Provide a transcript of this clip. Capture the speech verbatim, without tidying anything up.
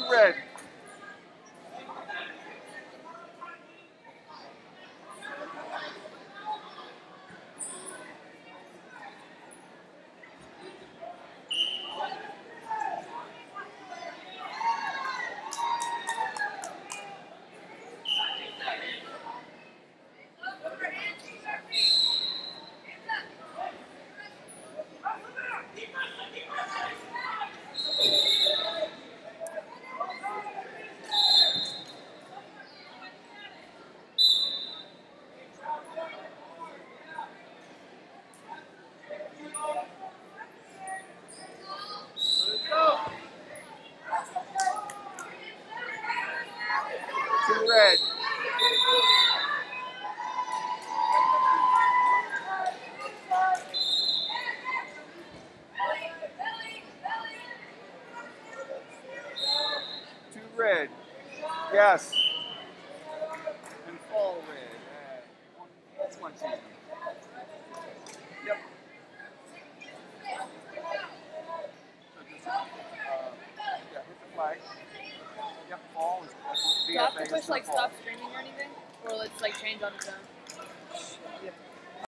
red. Two red. Two red. Yes. And fall red. Uh, That's one season. Yep. So just, uh, yeah, hit the flag. Yep, fall is Do I have to push like stop streaming or anything? Or let's like change on its own? Yep.